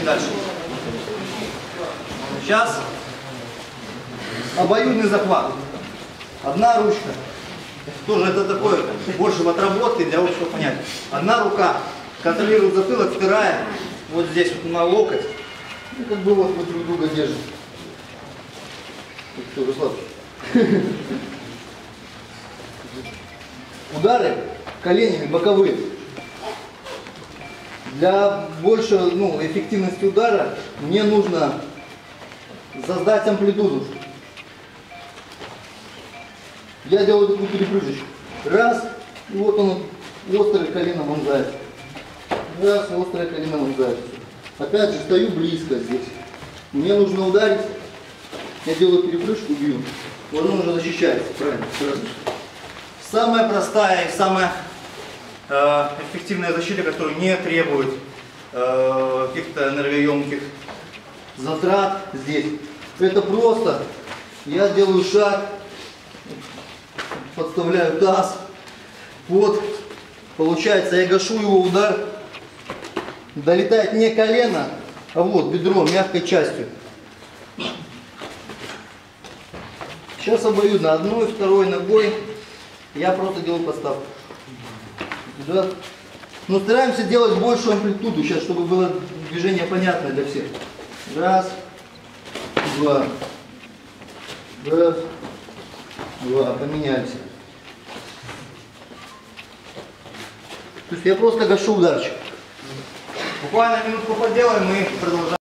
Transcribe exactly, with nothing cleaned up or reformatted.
дальше. Сейчас обоюдный захват. Одна ручка. Тоже это такое, больше в отработке для общего понятия. Одна рука контролирует затылок, вторая вот здесь вот на локоть. Ну, как бы вот мы друг друга держим. Все, расслабься. Удары коленями боковые. Для большей ну, эффективности удара мне нужно создать амплитуду. Я делаю такую перепрыжечку. Раз, и вот он острое колено вонзается. Раз, острое колено вонзается. Опять же стою близко здесь. Мне нужно ударить. Я делаю перепрыжку, бью. Вот он уже защищается, правильно. Сразу. Самая простая и самая э, эффективная защита, которая не требует э, каких-то энергоемких Затрат здесь. Это просто. Я делаю шаг. Подставляю таз. Вот. Получается, я гашу его удар. Долетает не колено, а вот бедро мягкой частью. Сейчас обоюдно одной, второй ногой. Я просто делаю подставку. Да. Но стараемся делать большую амплитуду сейчас, чтобы было движение понятное для всех. Раз, два. Раз, два. Поменялись. То есть я просто гашу ударчик. Буквально минутку поделаем и продолжаем.